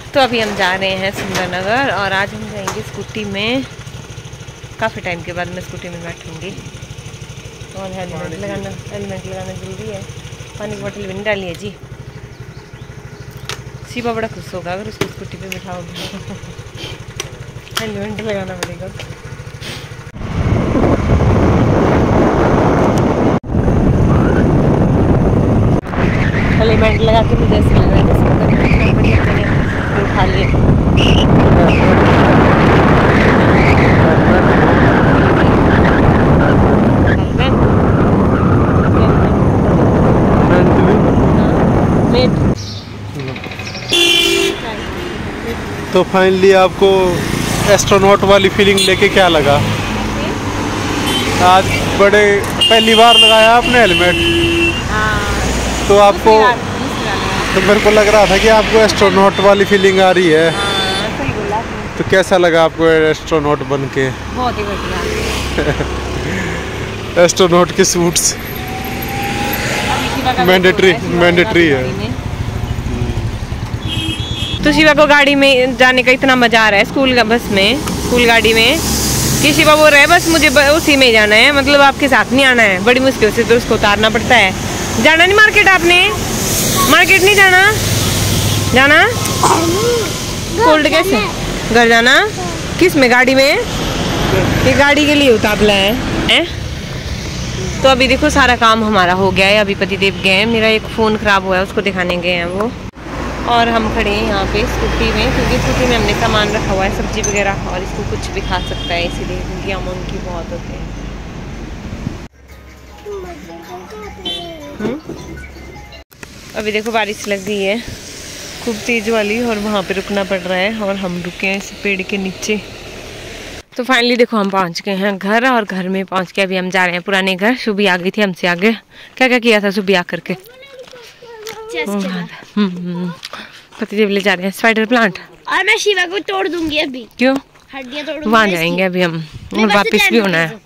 तो अभी हम जा रहे हैं सुंदरनगर और आज हम जाएंगे स्कूटी में। काफ़ी टाइम के बाद मैं स्कूटी में बैठूंगी और हेलमेट लगाना ज़रूरी है। पानी की बोतल भी नहीं डाली है जी। शिवा बड़ा खुश होगा अगर उसको स्कूटी पे बिठाओगे। हेलमेट लगाना पड़ेगा। हेलमेट लगा के मुझे ऐसे लग रहा है उठा लिए। तो फाइनली आपको एस्ट्रोनॉट वाली फीलिंग लेके क्या लगा? आज बड़े पहली बार लगाया आपने हेलमेट, तो आपको तो मेरे को लग रहा था कि आपको एस्ट्रोनॉट वाली फीलिंग आ रही है। सही बोला। तो कैसा लगा आपको एस्ट्रोनॉट बन के? बहुत ही बढ़िया। एस्ट्रोनॉट के सूट्स मैंडेटरी है। तो शिवा को गाड़ी में जाने का इतना मजा आ रहा है, स्कूल गाड़ी में, कि शिवा बोल रहा है बस मुझे उसी में जाना है, मतलब आपके साथ नहीं आना है। बड़ी मुश्किल से तो उसको उतारना पड़ता है। जाना नहीं मार्केट? आपने मार्केट नहीं जाना? कोल्ड कैसे घर जाना? किस में? गाड़ी में? ये गाड़ी के लिए उतावला है? तो अभी देखो सारा काम हमारा हो गया है। अभी पतिदेव गए हैं, मेरा एक फ़ोन ख़राब हुआ है उसको दिखाने गए हैं वो, और हम खड़े हैं यहाँ पे स्कूटी में, क्योंकि स्कूटी में हमने सामान रखा हुआ है, सब्जी वगैरह, और इसको कुछ भी खा सकता है इसीलिए, क्योंकि हम उनकी बहुत होते हैं। अभी देखो बारिश लग गई है खूब तेज वाली, और वहाँ पे रुकना पड़ रहा है, और हम रुके हैं इस पेड़ के नीचे। तो फाइनली देखो हम पहुँच गए हैं घर, और घर में पहुँच के अभी हम जा रहे हैं पुराने घर। सुबी आ गई थी हमसे आगे। क्या क्या किया था सुबी आ करके? पतिदेव ले जा रहे हैं स्पाइडर प्लांट, और मैं शिवा को तोड़ दूंगी अभी। क्यों? हड्डियां तोड़ूंगी। वहाँ जाएंगे अभी हम, और वापस भी होना है।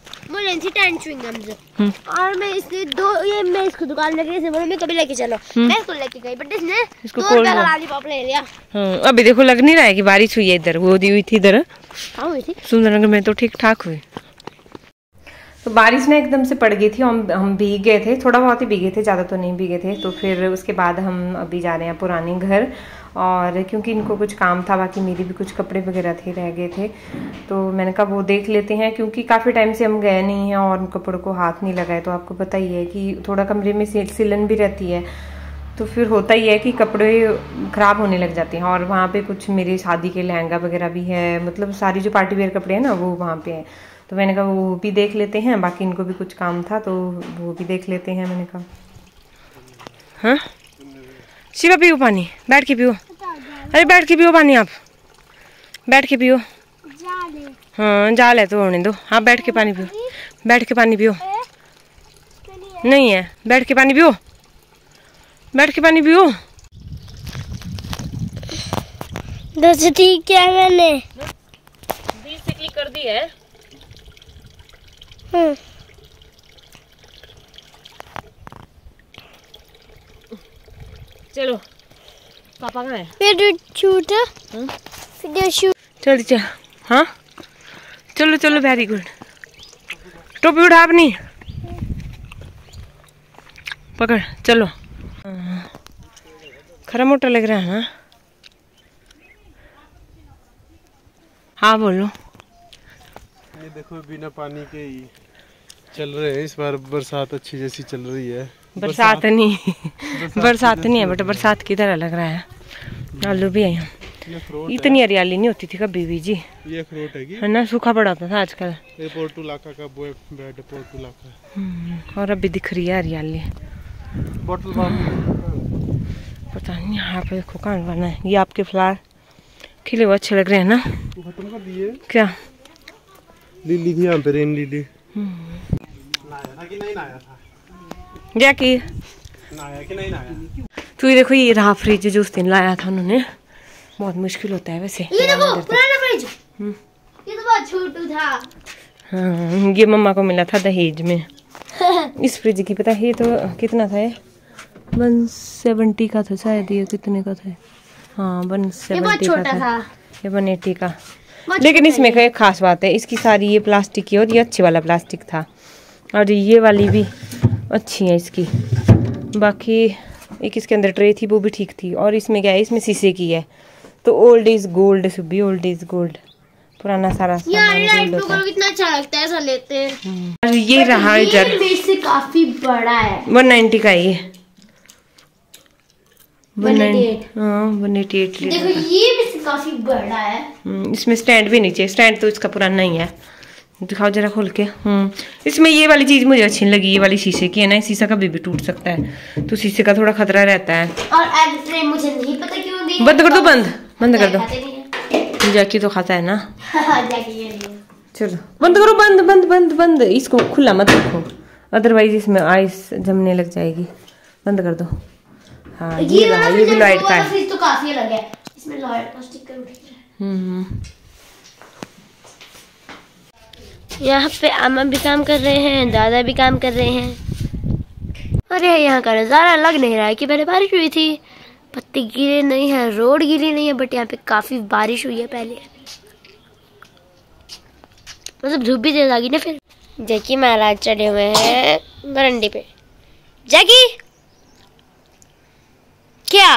और मैं इसलिए मैं इसको दुकान लेके मैं कभी लेके चलो, मैं इसको लेके गई, बट इसको लॉलीपॉप ले लिया। अभी देखो लग नहीं रहा है कि बारिश हुई है इधर। वो दी हुई थी इधर, हुई थी सुंदरनगर में तो ठीक ठाक हुई। तो बारिश ना एकदम से पड़ गई थी, हम भीग गए थे, थोड़ा बहुत ही भीगे थे, ज़्यादा तो नहीं भीगे थे। तो फिर उसके बाद हम अभी जा रहे हैं पुराने घर, और क्योंकि इनको कुछ काम था, बाकी मेरी भी कुछ कपड़े वगैरह थे रह गए थे, तो मैंने कहा वो देख लेते हैं, क्योंकि काफ़ी टाइम से हम गए नहीं हैं और कपड़ों को हाथ नहीं लगाए। तो आपको पता ही है कि थोड़ा कमरे में सिलन भी रहती है, तो फिर होता ही है कि कपड़े ख़राब होने लग जाते हैं। और वहाँ पे कुछ मेरी शादी के लहंगा वगैरह भी है, मतलब सारी जो पार्टी वेयर कपड़े हैं ना वो वहाँ पे है। तो मैंने कहा वो भी देख लेते हैं, बाकी इनको भी कुछ काम था तो वो भी देख लेते हैं। मैंने कहा हाँ शिवा पियो पानी, बैठ के पियो। अरे बैठ के पियो पानी, आप बैठ के पियो। हाँ जाल है तो होने दो। हाँ बैठ के पानी पियो, बैठ के पानी पियो। नहीं है, बैठ के पानी पियो, बैठ के पानी पियो। दोस्त ठीक है, मैंने 20 से क्लिक कर दी है। चलो पापा कहाँ है? चल चल। हाँ चलो चलो, वेरी गुड। टोपी उठा अपनी, पकड़, चलो। खरा मोटा लग रहा है ना? हाँ बोलो। ये देखो बिना पानी के ही चल रहे हैं। इस बार बरसात अच्छी जैसी चल रही है। बरसात नहीं है बट बरसात की तरह लग रहा है। आलू भी है। इतनी हरियाली नहीं होती थी कभी भी जी। ये अखरोट है ना, सूखा पड़ा था आजकल। ये पोर्टुलाका का बेड पोर्टुलाका। और अभी दिख रही है हरियाली। पता नहीं यहाँ पे देखो कहाँ बना है। ये आपके फ्लावर खिले हुए अच्छे लग रहे हैं ना? खत्म कर दिए क्या? लिली थी यहाँ पे, रेन लिली। क्या की तो ये देखो, ये रहा फ्रिज जो उस दिन लाया था उन्होंने। बहुत मुश्किल होता है वैसे। ये देखो पुराना फ्रिज, ये तो बहुत छोटू था। हाँ, ये मम्मा को मिला था दहेज में। इस फ्रिज की पता है ये तो कितना था? 170 का था शायद। ये कितने का था? हाँ 170 बहुत छोटा का था। ये 180 का। लेकिन इसमें एक खास बात है, इसकी सारी ये प्लास्टिक की और ये अच्छे वाला प्लास्टिक था, और ये वाली भी अच्छी है इसकी। बाकी एक इसके अंदर ट्रे थी वो भी ठीक थी, और इसमें क्या है, इसमें शीशे की है। तो old is gold Subi, old is gold, पुराना सारा सामान गोल्ड होता है। कितना अच्छा लगता है, ऐसा लेते हैं। और ये रहा इधर, ये मेरे से काफी बड़ा है। 190 का ये 188। हाँ 188 देखो ये मेरे से काफी बड़ा है। इसमें स्टैंड भी नीचे, स्टैंड तो इसका पुराना ही है। दिखाओ जरा खोल के। इसमें ये वाली चीज मुझे अच्छी लगी, ये वाली शीशे की है ना, शीशा कभी भी टूट सकता है, तो शीशे का थोड़ा खतरा रहता है। और एग फ्रेम मुझे नहीं पता क्यों दी। बंद कर दो, बंद कर दो। जैकी तो खाता है ना। चलो बंद करो, बंद। इसको खुला मत रखो, अदरवाइज इसमें आइस जमने लग जाएगी। बंद कर दो। हाँ ये रहा, ये भी लॉयड का है। तो काफी अलग है, इसमें लॉयड का स्टिकर उठ गया है। यहाँ पे अम्मा भी काम कर रहे हैं, दादा भी काम कर रहे हैं। अरे यहाँ का नज़ारा लग नहीं रहा है कि पहले बारिश हुई थी। पत्ते गिरे नहीं है, रोड गिरी नहीं है, बट यहाँ पे काफी बारिश हुई है पहले। मतलब धूप भी तेज आ गई ना। फिर जैकी महाराज चढ़े हुए हैं बरंडे पे। जैकी क्या,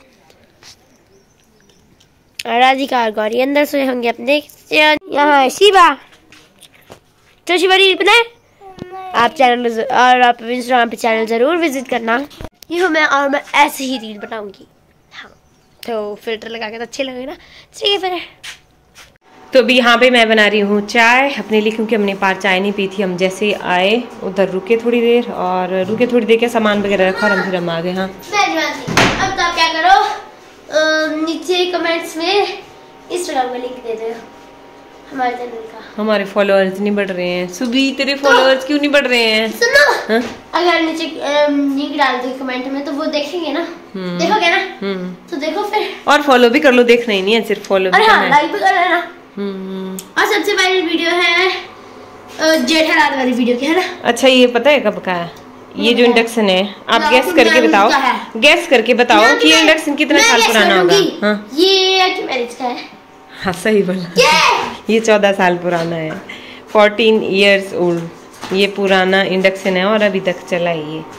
राधिका और गौरी अंदर सोए होंगे अपने। यहाँ है शिवा, तो शिवा रील बनाए। आप चैनल और आप इंस्टाग्राम पे चैनल जरूर विजिट करना। ये हूँ मैं, और मैं ऐसे ही रील बनाऊंगी। हाँ तो फिल्टर लगा के तो अच्छे लगेगा ना। ठीक है फिर। तो अभी यहाँ पे मैं बना रही हूँ चाय अपने लिए, क्योंकि हमने पार चाय नहीं पी थी। हम जैसे ही आए उधर रुके थोड़ी देर, और रुके थोड़ी देर के सामान वगैरह रखा और फिर हम आ गए। हाँ अब तो आप क्या करो, नीचे कमेंट्स में इंस्टाग्राम का लिंक दे दो हमारे चैनल का। हमारे फॉलोअर्स नहीं बढ़ रहे हैं सुबी, तेरे फॉलोअर्स क्यों नहीं बढ़ रहे हैं? सुनो, हाँ? अगर नीचे लिंक डाल दो कमेंट में तो वो देखेंगे ना, देखोगे ना, तो देखो फिर। और फॉलो भी कर लो, देखना ही नहीं है सिर्फ फॉलो भी करना है। लाइक भी कर लेना। और सबसे वायरल वीडियो है जेठालाल वाली वीडियो की, है ना। अच्छा ये पता है कब का है? ये जो इंडक्शन है, आप गैस करके बताओ, गैस करके बताओ कि ये इंडक्शन कितना साल पुराना होगा। हाँ? ये मैरिज का है। हाँ सही बोला, ये 14 साल पुराना है, 14 years old। ये पुराना इंडक्शन है और अभी तक चला ही है।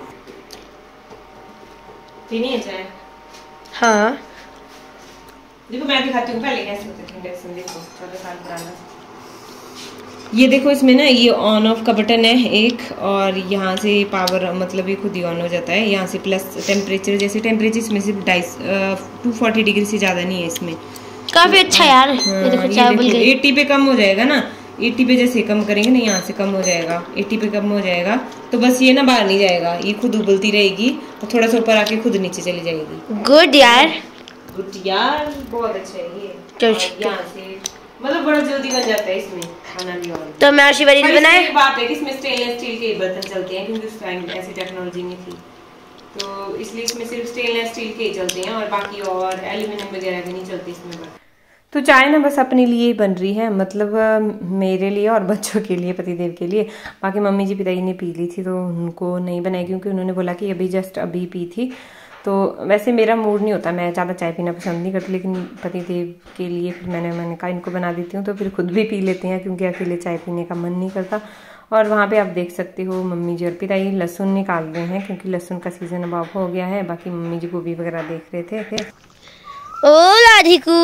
पीनी है चाय? हाँ देखो मैं दिखाती हूँ पहले कैसे होते थे इंडक्शन। देखो 14 साल पुराना। ये देखो इसमें ना ये ऑन ऑफ का बटन है एक, और यहाँ से पावर मतलब ये खुद ही ऑन हो जाता है। यहाँ से प्लस टेम्परेचर, जैसे टेम्परेचर इसमें सिर्फ 240 डिग्री से ज़्यादा नहीं है इसमें। काफी अच्छा यार। ये देखो चाय उबल गई। 80 पे कम हो जाएगा ना, 80 पे जैसे कम करेंगे ना, यहाँ से कम हो जाएगा, 80 पे कम हो जाएगा तो बस ये ना बाहर नहीं जाएगा, ये खुद उबलती रहेगी और थोड़ा सा ऊपर आके खुद नीचे चली जाएगी। गुड यार, गुड यार, बहुत अच्छा है ये। यहाँ से मतलब बड़ा जल्दी बन जाता है इसमें खाना भी। और तो मैं अर्शी वाली बनाए। बात है कि इसमें स्टेनलेस स्टील के बर्तन चलते हैं, क्योंकि उस टाइम ऐसी टेक्नोलॉजी नहीं थी, तो इसलिए इसमें सिर्फ स्टेनलेस स्टील के ही चलते हैं, और बाकी और एल्यूमिनियम वगैरह के नहीं चलते इसमें। तो चाय ना बस अपने लिए ही बन रही है, मतलब मेरे लिए और बच्चों के लिए, पतिदेव के लिए। बाकी मम्मी जी पिताजी ने पी ली थी तो उनको नहीं बनाई, क्योंकि उन्होंने बोला कि अभी जस्ट अभी पी थी। तो वैसे मेरा मूड नहीं होता, मैं ज़्यादा चाय पीना पसंद नहीं करती, लेकिन पतिदेव के लिए फिर मैंने कहा इनको बना देती हूँ, तो फिर खुद भी पी लेते हैं, क्योंकि अकेले चाय पीने का मन नहीं करता। और वहाँ पे आप देख सकते हो मम्मी जी और पिताजी लहसुन निकाल रहे हैं, क्योंकि लहसुन का सीजन अब ऑफ हो गया है। बाकी मम्मी जी गोभी वगैरह देख रहे थे। ओ राधिकू,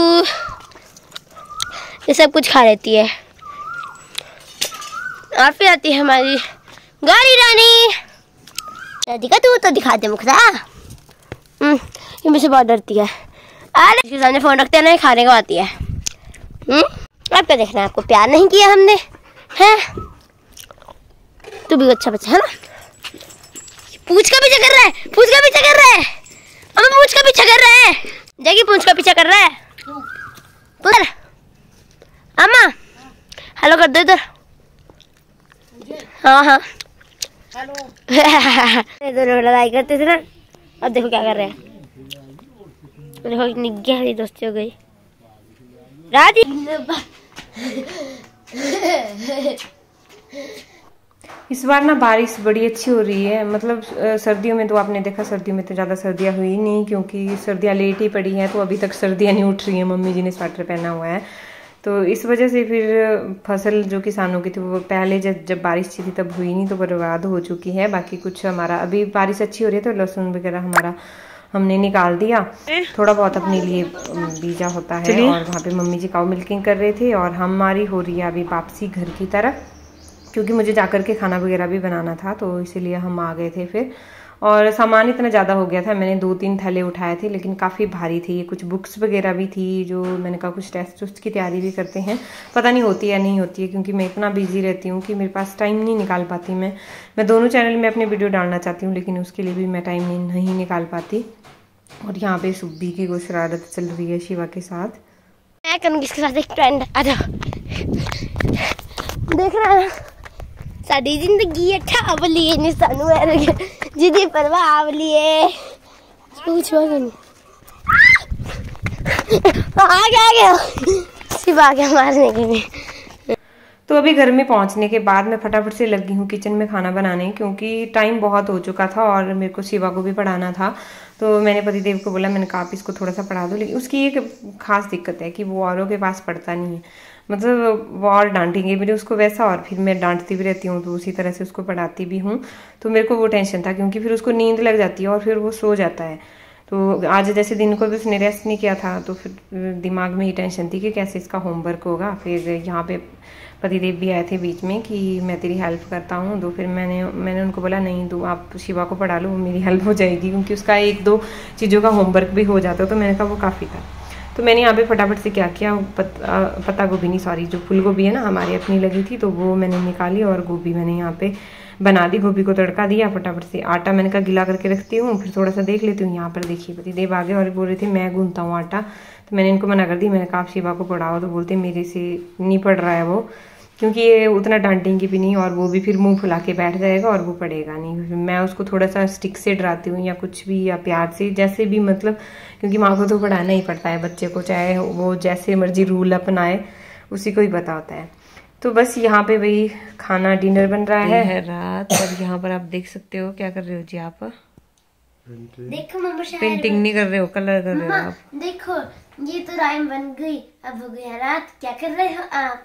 ये सब कुछ खा लेती है। और फिर आती है हमारी गौरी रानी। राधिका तू तो दिखा दे मुखड़ा। ये मुझसे बहुत डरती है। अरे इसके सामने फोन रखते हैं ना, खाने को आती है। अब क्या देखना है, आपको प्यार नहीं किया हमने, हैं? तू भी अच्छा बच्चा है ना। पूछ का पीछा कर रहा है, पूछ का पीछा कर रहा है, अम्मा पूछ का पीछा कर रहा है। जैकी पूछ का पीछा कर रहा है। उधर अम्मा हेलो कर दो इधर। हाँ हाँ हेलो। दोनों लड़ाई करते थे ना, अब देखो क्या कर रहे हैं। देखो इतनी गहरी दोस्ती हो गई। राजी इस बार ना बारिश बड़ी अच्छी हो रही है। मतलब सर्दियों में तो आपने देखा, सर्दियों में तो ज़्यादा सर्दियाँ हुई नहीं, क्योंकि सर्दियाँ लेट ही पड़ी हैं, तो अभी तक सर्दियाँ नहीं उठ रही हैं। मम्मी जी ने स्वेटर पहना हुआ है, तो इस वजह से फिर फसल जो किसानों की थी वो पहले जब बारिश थी तब हुई नहीं, तो बर्बाद हो चुकी है। बाकी कुछ हमारा अभी बारिश अच्छी हो रही है, तो लहसुन वगैरह हमारा हमने निकाल दिया, थोड़ा बहुत अपने लिए बीजा होता है। और वहाँ पे मम्मी जी काऊ मिल्किंग कर रहे थे, और हमारी हो रही है अभी वापसी घर की तरफ, क्योंकि मुझे जाकर के खाना वगैरह भी बनाना था, तो इसीलिए हम आ गए थे फिर। और सामान इतना ज़्यादा हो गया था, मैंने 2-3 थैले उठाए थे, लेकिन काफ़ी भारी थे ये। कुछ बुक्स वगैरह भी थी, जो मैंने कहा कुछ टेस्ट की तैयारी भी करते हैं, पता नहीं होती है नहीं होती है, क्योंकि मैं इतना बिजी रहती हूँ कि मेरे पास टाइम नहीं निकाल पाती। मैं दोनों चैनल में अपनी वीडियो डालना चाहती हूँ, लेकिन उसके लिए भी मैं टाइम नहीं निकाल पाती। और यहाँ पे सुब्बी की कोई शरारत चल रही है शिवा के साथ। मैं करूँगी इसके साथ एक ट्रेंड। आ जाओ, देख रहा है साड़ी जिंदगी अठावली है, निशानू है जिदी परवाह आवली है। कुछ नहीं आ गया शिवा आ गया मारने के लिए। तो अभी घर में पहुंचने के बाद मैं फटाफट से लगी हूँ किचन में खाना बनाने, क्योंकि टाइम बहुत हो चुका था और मेरे को शिवा को भी पढ़ाना था। तो मैंने पतिदेव को बोला, मैंने कहा आप इसको थोड़ा सा पढ़ा दो, लेकिन उसकी एक खास दिक्कत है कि वो औरों के पास पढ़ता नहीं है। मतलब वो और डांटेंगे मेरे उसको वैसा, और फिर मैं डांटती भी रहती हूँ, तो उसी तरह से उसको पढ़ाती भी हूँ। तो मेरे को वो टेंशन था, क्योंकि फिर उसको नींद लग जाती है और फिर वो सो जाता है। तो आज जैसे दिन को भी उसने रेस्ट नहीं किया था, तो फिर दिमाग में ही टेंशन थी कि कैसे इसका होमवर्क होगा। फिर यहाँ पे पतिदेव भी आए थे बीच में कि मैं तेरी हेल्प करता हूँ, तो फिर मैंने उनको बोला नहीं, तो आप शिवा को पढ़ा लो, मेरी हेल्प हो जाएगी, क्योंकि उसका 1-2 चीज़ों का होमवर्क भी हो जाता। तो मैंने कहा वो काफ़ी था। तो मैंने यहाँ पे फटाफट से क्या किया, पत्ता गोभी नहीं, सॉरी, जो फूल गोभी है ना हमारी अपनी लगी थी, तो वो मैंने निकाली और गोभी मैंने यहाँ पे बना दी। गोभी को तड़का दिया फटाफट से। आटा मैंने कहा गिला करके रखती हूँ, फिर थोड़ा सा देख लेती हूँ। यहाँ पर देखिए पतिदेव आगे और बोल रहे थे मैं गूंथता हूँ आटा, तो मैंने इनको मना कर दी। मैंने कहा आप शिवा को पढ़ाओ, तो बोलते मेरे से नहीं पढ़ रहा है वो, क्योंकि ये उतना डांटेंगे भी नहीं, और वो भी फिर मुंह फुला के बैठ जाएगा और वो पढ़ेगा नहीं। मैं उसको थोड़ा सा स्टिक से डराती हूँ या कुछ भी, या प्यार से, जैसे भी, मतलब क्योंकि माँ को तो पढ़ाना ही पड़ता है बच्चे को, चाहे वो जैसे मर्जी रूल अपनाए, उसी को ही पता होता है। तो बस यहाँ पे वही खाना डिनर बन रहा है रात। और यहाँ पर आप देख सकते हो क्या कर रहे हो जी आप? देखो मम्मा, पेंटिंग नहीं कर रहे हो, कलर कर रहे हो आप। देखो ये तो राइम बन गई, अब हो गई रात। क्या कर रहे हो आप?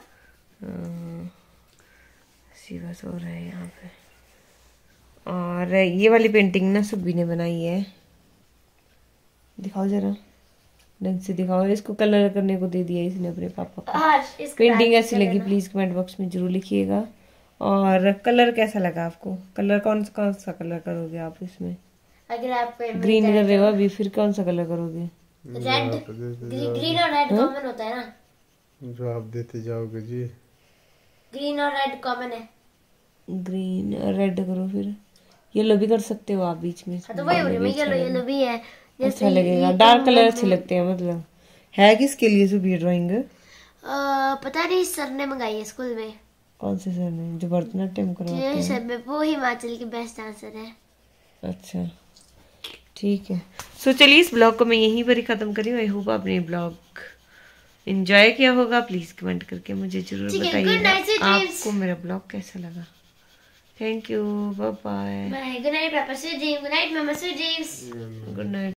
शिवा सो रहा है यहाँ पे। और ये वाली पेंटिंग ना सुब्बी ने बनाई है, दिखाओ जरा, ढंग से दिखाओ। इसको कलर करने को दे दिया इसने अपने पापा को। पेंटिंग ऐसी लगी प्लीज कमेंट बॉक्स में जरूर लिखिएगा। और कलर कैसा लगा आपको? कलर कौन सा कलर करोगे आप इसमें? अगर आप ग्रीन कर रहे हो अभी, फिर कौन सा कलर करोगे? रेड, ग्रीन और रेड कॉमन होता है ना, जो आप देते जाओगे जी। ग्रीन और रेड कॉमन है। ग्रीन और रेड करो, फिर येलो भी कर सकते हो आप बीच में। तो वही येलो भी है, अच्छा लगेगा। डार्क कलर अच्छे लगते हैं। मतलब है किसके लिए जो भी ड्राइंग? पता नहीं, सर ने मंगाई है स्कूल में। कौन से सर ने? जो भरतनाट्यम करवाते हैं सर में, वो हिमाचल के बेस्ट डांसर है। अच्छा ठीक है। सो चलिए इस ब्लॉग को मैं यहीं पर ही खत्म करी हूँ। आई होप आपने ब्लॉग एंजॉय किया होगा। प्लीज कमेंट करके मुझे जरूर बताइएगा आपको मेरा ब्लॉग कैसा लगा। Thank you, bye bye. Good night पापा, स्वीट ड्रीम। गुड नाइट मम्मा, स्वीट ड्रीम्स। Good night.